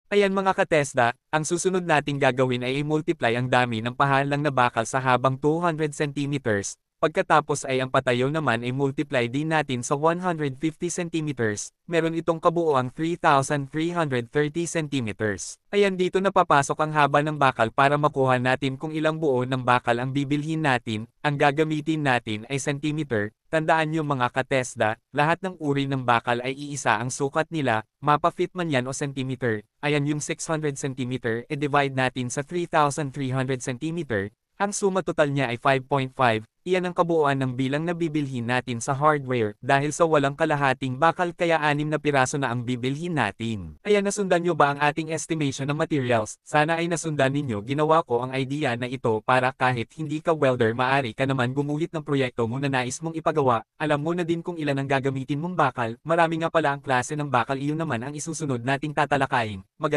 Ayan mga ka-TESDA, ang susunod nating gagawin ay i-multiply ang dami ng pahalang na bakal sa habang 200 centimeters, pagkatapos ay ang patayo naman ay multiply din natin sa 150 centimeters, meron itong kabuoang 3,330 centimeters. Ayan dito na papasok ang haba ng bakal para makuha natin kung ilang buo ng bakal ang bibilhin natin, ang gagamitin natin ay centimeter. Tandaan nyo mga ka-TESDA, lahat ng uri ng bakal ay iisa ang sukat nila, mapa-feet man yan o centimeter. Ayan yung 600 centimeter, e-divide natin sa 3,300 centimeter, ang suma total niya ay 5.5, iyan ang kabuuan ng bilang na bibilhin natin sa hardware, dahil sa walang kalahating bakal kaya 6 na piraso na ang bibilhin natin. Ayan nasundan nyo ba ang ating estimation ng materials? Sana ay nasundan ninyo, ginawa ko ang idea na ito para kahit hindi ka welder maari ka naman gumuhit ng proyekto mo na nais mong ipagawa, alam mo na din kung ilan ang gagamitin mong bakal, marami nga pala ang klase ng bakal iyon naman ang isusunod nating tatalakayin.